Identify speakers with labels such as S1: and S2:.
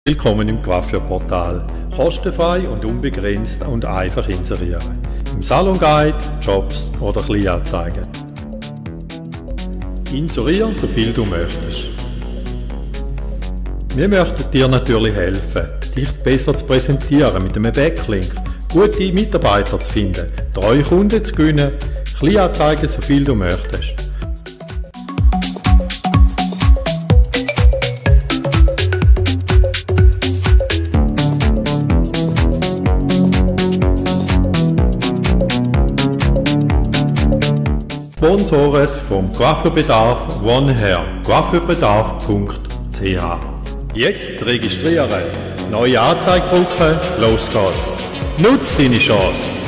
S1: Willkommen im Coiffeurportal. Kostenfrei und unbegrenzt und einfach inserieren. Im Salonguide, Jobs oder Kleinanzeigen. Inserieren, so viel du möchtest. Wir möchten dir natürlich helfen, dich besser zu präsentieren mit einem Backlink, gute Mitarbeiter zu finden, treue Kunden zu gewinnen, Kleinanzeigen, so viel du möchtest. Sponsoren vom Coiffeurbedarf OneHair, coiffeurbedarf.ch. Jetzt registrieren, neue Anzeige drucken, los geht's. Nutz deine Chance!